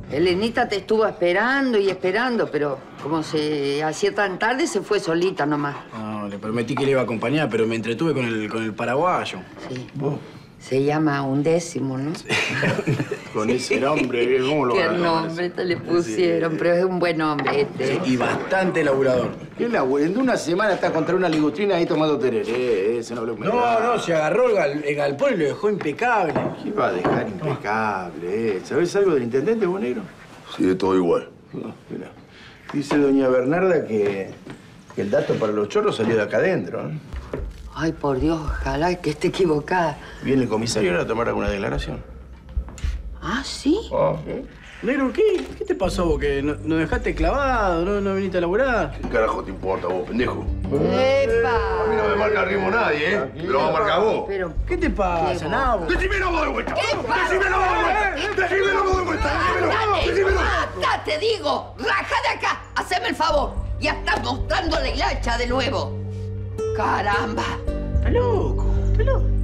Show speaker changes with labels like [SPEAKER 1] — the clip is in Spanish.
[SPEAKER 1] Elenita te estuvo esperando y esperando, pero como se hacía tan tarde, se fue solita nomás.
[SPEAKER 2] No, le prometí que le iba a acompañar, pero me entretuve con el paraguayo.
[SPEAKER 1] Sí. Se llama Undécimo, ¿no? Sí.
[SPEAKER 3] Con ese nombre, ¿cómo lo van a
[SPEAKER 1] Qué nombre te le pusieron, pero es un buen nombre este.
[SPEAKER 2] Sí, y bastante laburador.
[SPEAKER 3] ¿Qué laburador? En una semana está contra una ligustrina ahí tomando tereré. Ese no lo
[SPEAKER 2] No, se agarró el galpón y lo dejó impecable.
[SPEAKER 3] ¿Qué va a dejar impecable? ¿Sabés algo del intendente, vos, negro?
[SPEAKER 4] Sigue todo igual.
[SPEAKER 3] No, mira. Dice doña Bernarda que el dato para los chorros salió de acá adentro, ¿eh?
[SPEAKER 1] Ay, por Dios, ojalá que esté equivocada.
[SPEAKER 3] ¿Viene el comisario ahora a tomar alguna declaración?
[SPEAKER 1] ¿Ah, sí?
[SPEAKER 2] Negro, ¿qué te pasó vos? ¿Que nos dejaste clavado? ¿No viniste a laburar?
[SPEAKER 4] ¿Qué carajo te importa vos, pendejo?
[SPEAKER 1] ¡Epa!
[SPEAKER 4] A mí no me marca el ritmo nadie, ¿eh? Me lo va a marcar vos.
[SPEAKER 1] Pero,
[SPEAKER 2] ¿Qué te pasa, Nabo?
[SPEAKER 4] ¡Decímelo vos de vuelta!
[SPEAKER 1] ¿qué pasa?
[SPEAKER 4] ¡Decímelo vos de vuelta! ¡Decímelo vos de vuelta! ¡Decímelo!
[SPEAKER 1] ¡Basta, te digo! ¡Raja de acá! ¡Haceme el favor! Ya estás mostrando la hilacha de nuevo. ¡Caramba!
[SPEAKER 2] Está loco, está loco.